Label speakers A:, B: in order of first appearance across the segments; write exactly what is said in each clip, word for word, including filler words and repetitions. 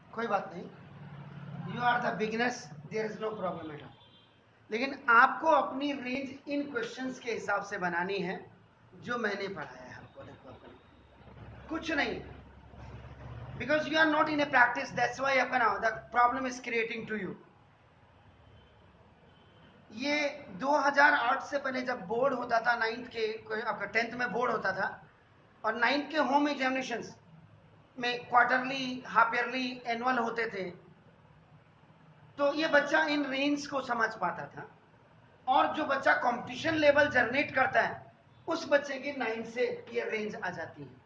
A: कोई बात नहीं, you are the beginners, there is no problem at all. लेकिन आपको अपनी रेंज इन क्वेश्चंस के हिसाब से बनानी है जो मैंने पढ़ाया है आपको। देखो अपने कुछ नहीं, because you are not in a practice, that's why आपका now the problem is creating to you. ये दो हज़ार आठ से पहले जब बोर्ड होता था, नाइन्थ के आपका टेंथ में बोर्ड होता था, और नाइन्थ के होम एग्जामिनेशंस में क्वार्टरली, हाफ ईयरली, एनुअल होते थे, तो ये बच्चा इन रेंज को समझ पाता था। और जो बच्चा कंपटीशन लेवल जनरेट करता है उस बच्चे की नाइन से ये रेंज आ जाती है।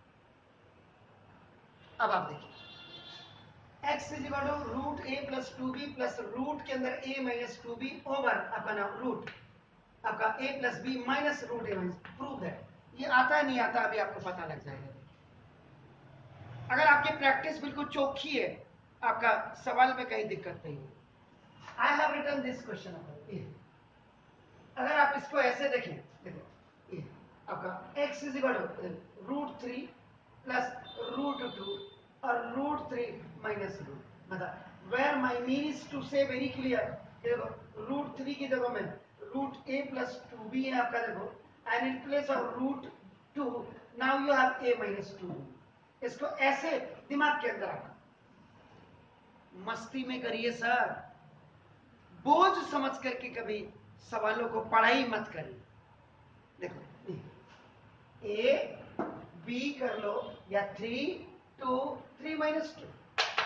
A: अब आप देखिए, x is equal to root a plus two b plus root के अंदर a minus two b over आपका नाम रूट आपका a plus b minus root a minus prove है। ये आता है नहीं आता अभी आपको पता लग जाएगा। अगर आपकी प्रैक्टिस बिल्कुल चौखी है, आपका सवाल में कहीं दिक्कत नहीं है। I have written this question. अगर आप इसको ऐसे देखें, देखो ये आपका x is equal to root three plus root two और रूट थ्री माइनस रूट, मतलब where my mean is to say very clear. देखो रूट थ्री की जगह में root a plus two b है आपका, देखो and in place of root two now you have a minus two. इसको ऐसे दिमाग के अंदर रखो, मस्ती में करिए सर, बोझ समझ करके कभी सवालों को पढ़ाई मत करिए। देखो ए बी कर लो या three two three minus two,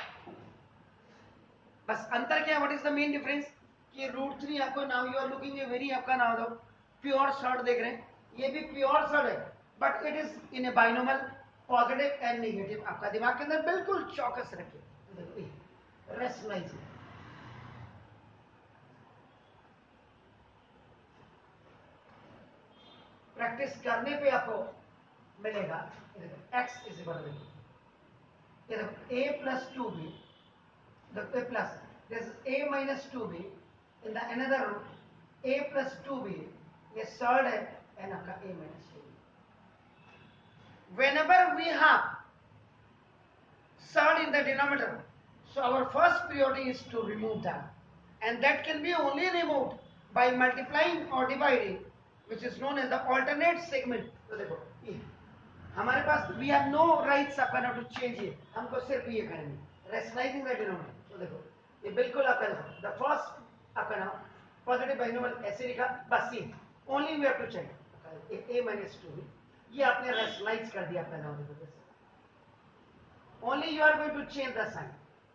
A: बस अंतर क्या, what is the main difference कि रूट थ्री आपको now you are looking a very आपका नाउ दो प्योर शॉर्ट देख रहे हैं, ये भी प्योर शॉर्ट है but it is in a binomial positive and negative. आपका दिमाग के अंदर बिल्कुल चौकस रखिए, रेशनलाइज। प्रैक्टिस करने पे आपको मिलेगा x is equal to a plus two b a plus this is a minus two b in the another root a plus two b, ये third है and आपका a minus two b. whenever we have third in the denominator, so our first priority is to remove that, and that can be only removed by multiplying or dividing, which is known as the alternate segment। तो देखो ये हमारे पास we have no rights अपना to change it, हमको सिर्फ ये करेंगे rationalizing the denominator। तो देखो ये बिल्कुल आपका the first आपका नाम पॉजिटिव बाइनोमियल ऐसे लिखा, बस ये only we have to check a minus two, ये आपने rationalize कर दिया अपना नाम। देखो only you are going to change the sign।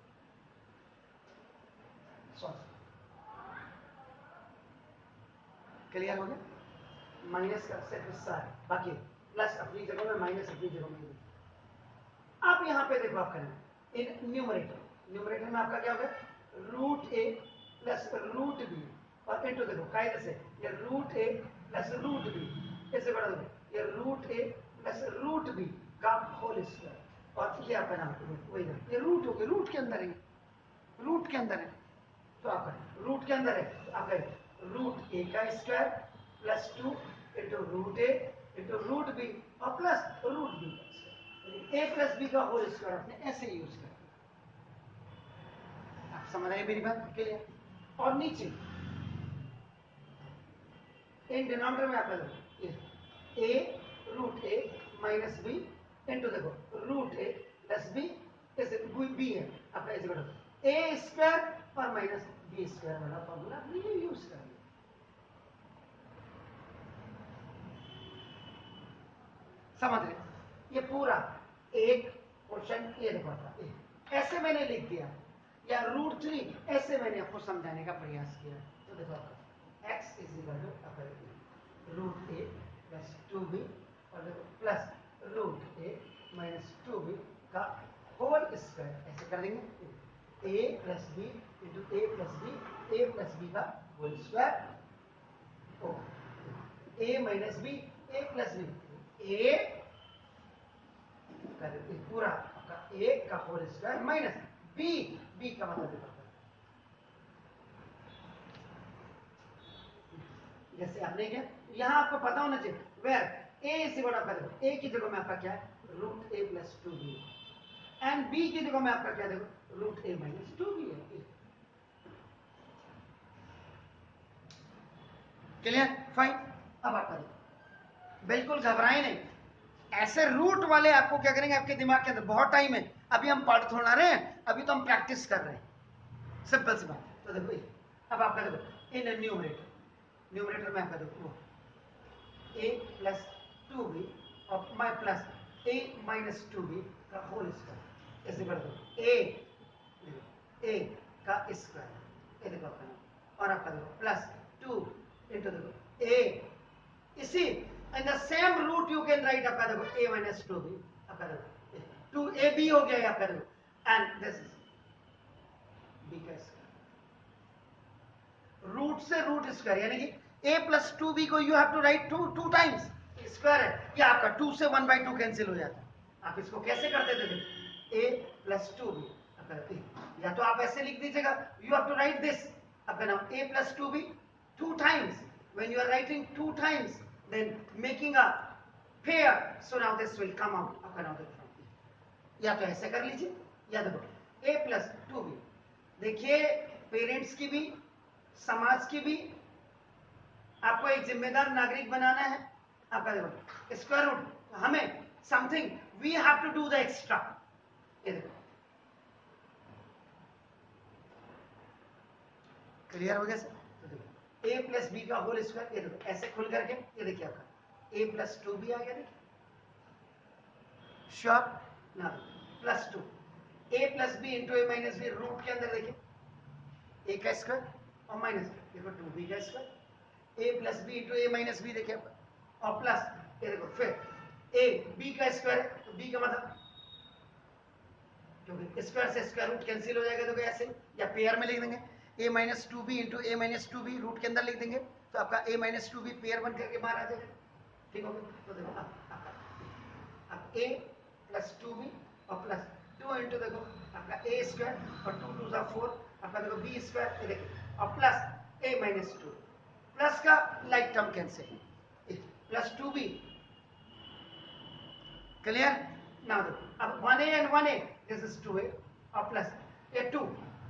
A: Clear हो गया? माइनस का सिर्फ हिस्सा है, बाकी प्लस अपनी जगह में, माइनस अपनी जगह में। आप यहां पे देखो आप करें इन न्यूमरेटर, न्यूमरेटर में आपका क्या होगा root a plus root b और इनटू देखो कायदे से ये root a plus root b, ऐसे बढ़ा दो ये root a plus root b का होल स्क्वायर, और ये आपका नाम वही ना, ये रूट हो गया, रूट के अंदर है, रूट के अंदर है तो आपका रूट के अंदर है तो आपका रूट ए का square plus two into root a into root b और प्लस रूट बी का स्क्वायर, ए प्लस बी का होल स्क्वायर आपने ऐसे यूज कर। आप समझ आए मेरी बात? क्लियर? और नीचे इन डिनोमिनेटर में आपका देखो a root a minus b into देखो रूट ए प्लस बी, ऐसे बी है आपका ऐसे बढ़ो ए स्क्वायर और माइनस बी स्क्वायर वाला फॉर्मूला आपने ये यूज कर लिया। समझ रहे? ये पूरा एक क्वेश्चन ये देखो आपका ऐसे मैंने लिख दिया, या रूट थ्री ऐसे मैंने आपको समझाने का प्रयास किया। तो देखो आपका x इज इक्वल टू आपका root a plus two b और देखो plus root a minus two b का होल स्क्वायर, ऐसे कर देंगे a plus b into a plus b, a plus b का whole square, a minus b a plus b, a पूरा का a का whole square minus b, b का मतलब जैसे आपने क्या यहां आपको पता होना चाहिए where a is equal to a की जगह में आपका क्या है root a plus two b, and b की देखो मैं आपका क्या देखो root a minus two b है। Clear, fine. अब आपका देखो बिल्कुल घबराए नहीं, ऐसे रूट वाले आपको क्या करेंगे आपके दिमाग के अंदर, बहुत टाइम है, अभी हम पढ़ थोड़ा रहे हैं, अभी तो हम प्रैक्टिस कर रहे हैं, सिंपल सी बात। तो देखो अब आपका देखो इन न्यूमरेटर, न्यूमरेटर में आपका देखो वो ए प्लस टू बी और my plus a minus two b का होल स्क्वायर, ऐसे कर दो ए ए का स्क्वायर, ये देखो आपका, और आपका देखो प्लस टू इंटू देखो ए, इसी in the same root you can write आपका देखो a माइनस टू बी, आपका देखो टू ए बी हो गया आपका देखो, एंड दिस इज b का स्क्वायर, रूट से रूट स्क्वायर, यानी कि a प्लस टू बी को you have to write to two times, square है, या आपका टू से वन बाई टू कैंसिल हो जाता है। आप इसको कैसे करते थे देखो a प्लस टू बी, या तो आप ऐसे लिख दीजिएगा, you have to write this आपका नाम a plus two b two times, when you are writing two times then making a pair, so now this will come out आपका नाम देखो, या तो ऐसे कर लीजिए, या देखो a प्लस टू बी, देखिए पेरेंट्स की भी समाज की भी आपको एक जिम्मेदार नागरिक बनाना है, आपका देखो स्क्वायर रूट, हमें something we have to do the extra, ये देखो क्लियर हो गया सर। तो देखो a प्लस बी का होल स्क्वायर, ये देखो ऐसे खुल करके, ये देखिए आपका a प्लस टू बी आ गया, देखिए श्योर ना, plus two a plus b into a minus b, root के अंदर देखिए a का स्क्वायर और माइनस देखो टू बी का square, a plus b into a minus b देखिए आपका, और प्लस ये देखो फिर a b का स्क्वायर है, तो b का मतलब क्योंकि स्क्वायर से स्क्वायर रूट कैंसिल हो जाएगा, तो ऐसे या पेयर में लिख देंगे a minus two b into a minus two b, root के अंदर लिख देंगे, तो आपका a minus two b pair बन करके बाहर आ जाएगा, ठीक हो गया। तो देखो अब a प्लस टू बी और प्लस टू इंटू देखो आपका a स्क्वायर और टू टू जा फोर, आपका देखो b स्क्वायर, ये देखिए और plus a minus two, plus का like term cancel, plus two b, clear ना। देखो अब one a and one a, this is two a और plus a two,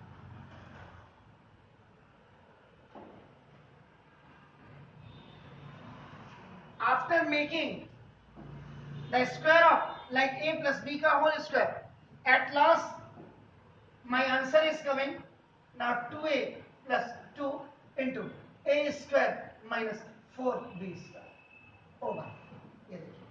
A: after making the square of like a plus b ka whole square, at last my answer is coming now two a plus two into a square minus four b square over, ये देखिए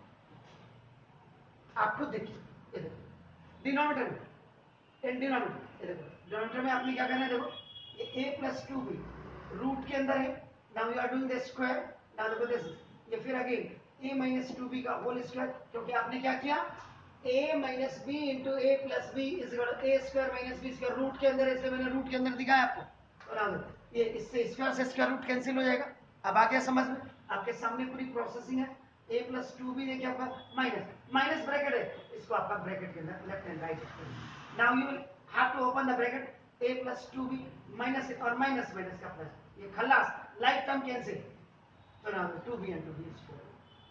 A: आप खुद देखिए, ये देखो denominator में in denominator, ये देखो डिनोमिनेटर में आपने क्या करना है, देखो ये a plus two b root के अंदर है, now you are doing the square, now देखो दिस, ये फिर again a minus two b का होल स्क्वायर, क्योंकि आपने क्या किया a minus b into a plus b is equal to a square minus b square, root के अंदर है इसलिए मैंने रूट के अंदर दिखाया आपको, और अब ये इससे स्क्वायर से स्क्वायर रूट कैंसिल हो जाएगा। अब आ गया समझ में, आपके सामने पूरी प्रोसेसिंग है, a प्लस टू बी देखिए आपका माइनस माइनस ब्रैकेट है, इसको आपका ब्रैकेट के अंदर left and right, now you will have to open the bracket, a plus two b minus और माइनस माइनस का प्लस, ये खल्लास लाइक टर्म कैंसिल, तो now two b and two b square,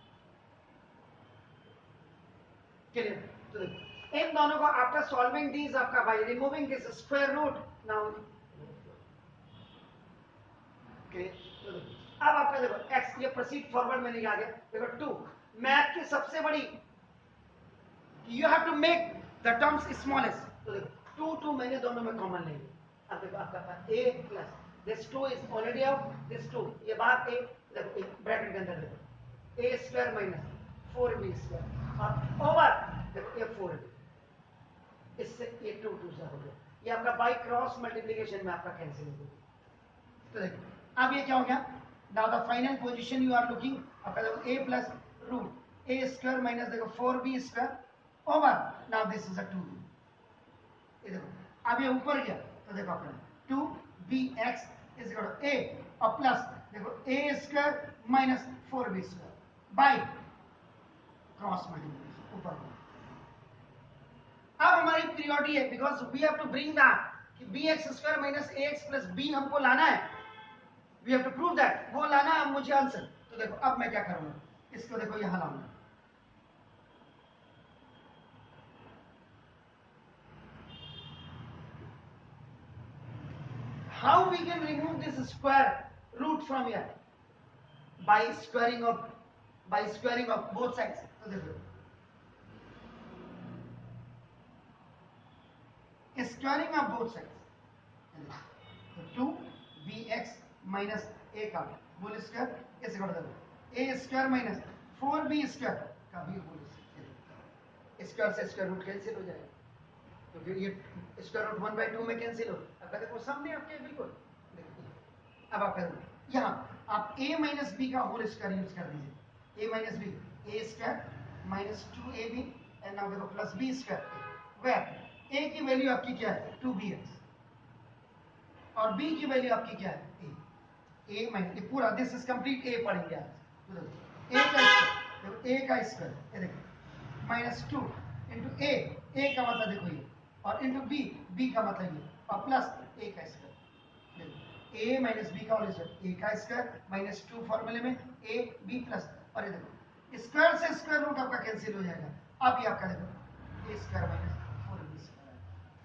A: clear. तो इन दोनों को आफ्टर सॉल्विंग दीज आपका by removing this square root, now अब आपका देखो x, ये प्रोसीड फॉरवर्ड में निकाल गया, देखो टू, मैथ की सबसे बड़ी you have to make the terms smallest, तो देखो टू टू मैंने दोनों में कॉमन ले लिया, अब देखो आपका a plus this two is already out, this two ये बाहर a, देखो ब्रैकेट के अंदर देखो a square minus four b square और ओवर देखो ये फोर बी, इससे ये टू टू सा हो गया, ये आपका बाय क्रॉस मल्टीप्लिकेशन में आपका कैंसिल हो गया। तो देखो अब ये क्या हो गया, now the final position you are looking, आपका देखो a plus root a square minus देखो four b square over, now this is a two b, ये देखो अब ये ऊपर गया, तो देखो अपना two b x is equal to a और प्लस देखो a square minus four b square by cross multiplication ऊपर। अब हमारी प्रियोरिटी है, because we have to bring that कि B x square minus a x plus b हमको लाना है, we have to prove that, वो लाना है मुझे आंसर। तो देखो अब मैं क्या करूंगा, इसको देखो यहां लाऊंगा, how we can remove this square root from here? By squaring off by squaring off both sides. तो देखो स्क्वायरिंग ऑफ बोथ साइड्स, तो two b x minus a का होल स्क्वायर कैसे कर दोगे? A square minus four b square का भी whole square. Square से स्क्वायर रूट कैंसिल हो जाएगा, तो फिर ये square root one by two में कैंसिल हो. अब देखो सामने आपके बिल्कुल. अब आप करो यहाँ आप a माइनस बी का होल स्क्वायर यूज कर दीजिए. a minus b, a square minus two a b and now देखो plus b square, where a की वैल्यू आपकी क्या है? टू बी एक्स, और b की वैल्यू आपकी क्या है? a. a माइनस पूरा दिस इज कंप्लीट a पढ़ेंगे आज. तो देखो a का स्क्वायर, देखो a का स्क्वायर ये देखो minus two into a, a का मतलब देखो ये, और इंटू b, b का मतलब ये, और प्लस a का स्क्वायर. a माइनस बी का होल स्क्वायर, a का स्क्वायर माइनस टू फॉर्मूले में a b प्लस, और ये देखो स्क्वायर से स्क्वायर रूट आपका कैंसिल हो जाएगा. अब ये आपका देखो a square minus four b square,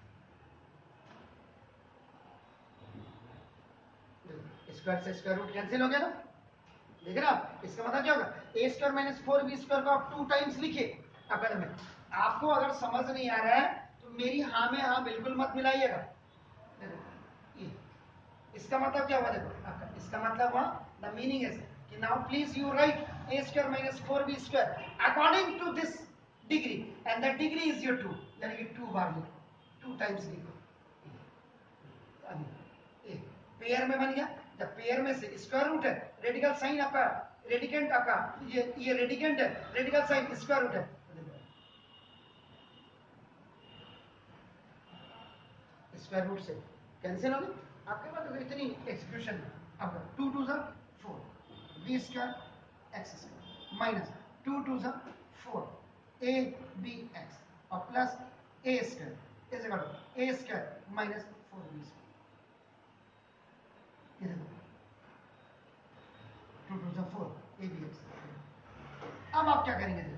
A: square से स्क्वायर रूट कैंसिल हो गया ना. देख रहे आप, इसका मतलब क्या होगा? a square minus four b square को आप टू टाइम्स लिखिए आपका में. आपको अगर समझ नहीं आ रहा है तो मेरी हाँ में हाँ बिल्कुल मत मिलाइएगा. इसका मतलब क्या हुआ देखो आपका, इसका मतलब हुआ द मीनिंग इज कि now please you write a square minus four b square according to this degree, and the degree is your two, यानी कि टू बार लिखो, टू टाइम्स लिखो. अभी पेयर में बन गया. जब पेयर में से स्क्वायर रूट है, रेडिकल साइन आपका रेडिकेंट आपका ये ये रेडिकेंट है, रेडिकल साइन स्क्वायर रूट है. स्क्वायर रूट से कैंसिल हो गया आपके पास. तो इतनी एक्सक्यूशन आपका टू टू ज़ा four b square x square minus two two ज़ा फोर ए बी एक्स और plus a square is equal to a square minus four b square. Two two ज़ा फोर ए बी एक्स. अब आप क्या करेंगे?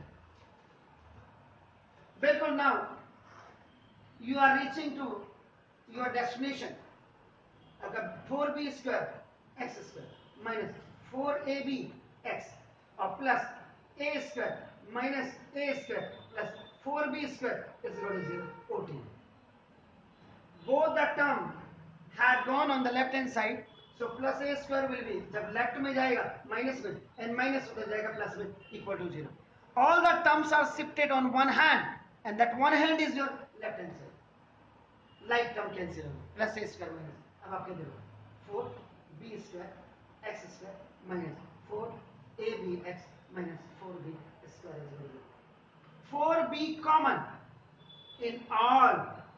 A: बिल्कुल now you are reaching to your destination. अगर four b square x square minus four a b x और plus a square minus a square plus four b square is equal to zero. ओटी. Both the term had gone on the left hand side, so plus a square will be, जब left में जाएगा minus में, and minus उधर जाएगा plus में, equal to zero. All the terms are shifted on one hand, and that one hand is your left hand side. Like term cancel हो, plus a square minus. अब आपके देखो four b square x square minus four a b x minus four b square is equal to four b common in all.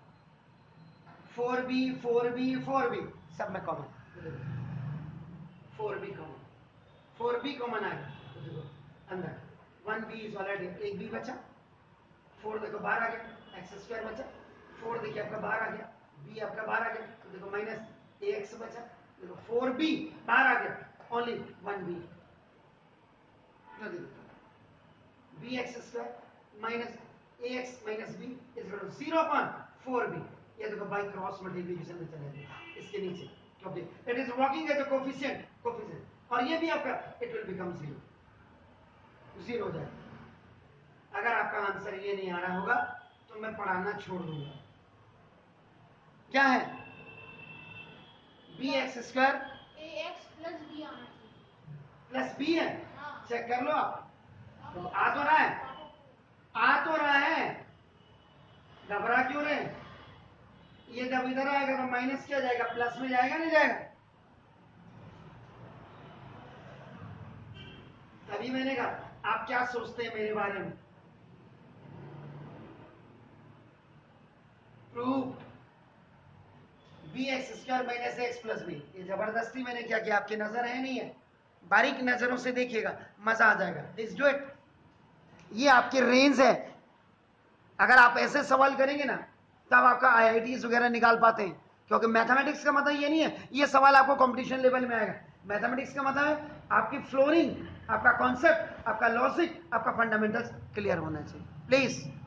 A: Four b four b four b सब में common. Four b common, four b common आएगा तो देखो अंदर one b is already, एक b बचा, four देखो बाहर आ गया, एक्स स्क्वायर बचा, फोर देखिए आपका बाहर आ गया, बी आपका बाहर आ गया, तो देखो माइनस ए एक्स बचा, देखो फोर बी बाहर आ गया, only one b. B x square minus a x minus b is equal to zero upon four b. ये देखो बाई क्रॉस मल्टीप्लिकेशन में चला गया इसके नीचे, क्योंकि it is working as a coefficient coefficient, और ये भी आपका it will become zero, zero हो जाएगा. अगर आपका आंसर ये नहीं आ रहा होगा तो मैं पढ़ाना छोड़ दूंगा. क्या है? B x square
B: a x plus b आना चाहिए.
A: प्लस बी है.
B: हाँ.
A: चेक कर लो आप. तो आ तो रहा है, आ तो रहा है, घबरा क्यों रहे? ये जब इधर आएगा तो माइनस क्या जाएगा, प्लस में जाएगा नहीं जाएगा? तभी मैंने कहा आप क्या सोचते हैं मेरे बारे में. Proof b x square minus x plus b. ये जबरदस्ती मैंने क्या किया, आपकी नजर है नहीं है, बारीक नजरों से देखिएगा, मजा आ जाएगा. Please do it. ये आपकी रेंज है. अगर आप ऐसे सवाल करेंगे ना तब आपका आई आई टी वगैरह निकाल पाते हैं, क्योंकि मैथमेटिक्स का मतलब ये नहीं है ये सवाल आपको कंपटीशन लेवल में आएगा. मैथमेटिक्स का मतलब है आपकी फ्लोरिंग, आपका कॉन्सेप्ट, आपका लॉजिक, आपका फंडामेंटल्स क्लियर होना चाहिए. प्लीज